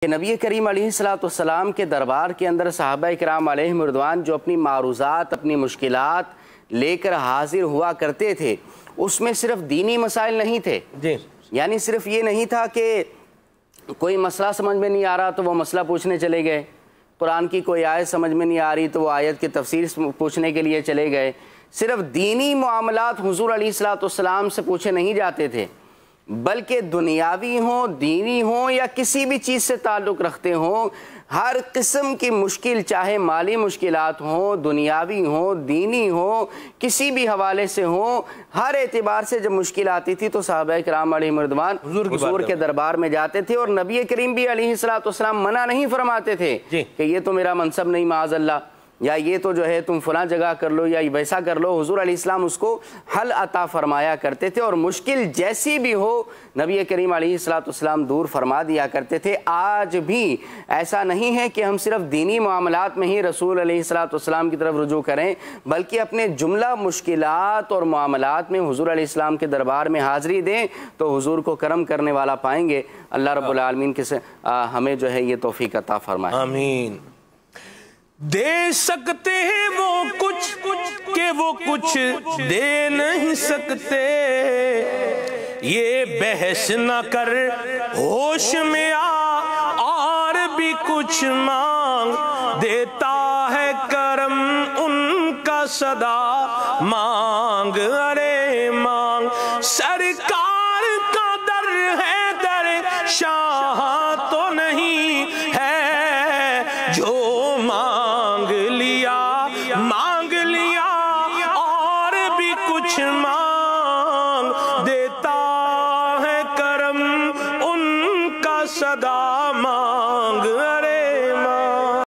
کہ نبی کریم علیہ السلام کے دربار کے اندر صحابہ کرام علیہم رضوان جو اپنی معروضات، اپنی مشکلات لے کر حاضر ہوا کرتے تھے، اس میں صرف دینی مسائل نہیں تھے. یعنی صرف یہ نہیں تھا کہ کوئی مسئلہ سمجھ میں نہیں آ رہا تو وہ مسئلہ پوچھنے چلے گئے، قرآن کی کوئی آیت سمجھ میں نہیں آ رہی تو وہ آیت کی تفسیر پوچھنے کے لیے چلے گئے. صرف دینی معاملات حضور علیہ السلام سے پوچھے نہیں جاتے تھے، بلکہ دنیاوی ہوں، دینی ہوں یا کسی بھی چیز سے تعلق رکھتے ہوں، ہر قسم کی مشکل، چاہے مالی مشکلات ہوں، دنیاوی ہوں، دینی ہوں، کسی بھی حوالے سے ہوں، ہر اعتبار سے جب مشکل آتی تھی تو صحابہ کرام علیہم رضوان حضور کے دربار میں جاتے تھے. اور نبی کریم بھی علیہ السلام منع نہیں فرماتے تھے کہ یہ تو میرا منصب نہیں معاذ اللہ، یا یہ تو جو ہے تم فلاں جگہ کر لو یا ویسا کر لو. حضور علیہ السلام اس کو حل عطا فرمایا کرتے تھے، اور مشکل جیسی بھی ہو نبی کریم علیہ السلام دور فرما دیا کرتے تھے. آج بھی ایسا نہیں ہے کہ ہم صرف دینی معاملات میں ہی رسول علیہ السلام کی طرف رجوع کریں، بلکہ اپنے جملہ مشکلات اور معاملات میں حضور علیہ السلام کے دربار میں حاضری دیں تو حضور کو کرم کرنے والا پائیں گے. اللہ رب العالمین ہمیں جو ہے یہ توفیق عطا فرمائے. آمین. دے سکتے ہیں وہ کچھ کہ وہ کچھ دے نہیں سکتے، یہ بحث نہ کر ہوش میں آ اور بھی کچھ مانگ، دیتا ہے کرم ان کا صدا مانگ. ارے مانگ سرکار کا در ہے، در شاہ تو نہیں ہے، جو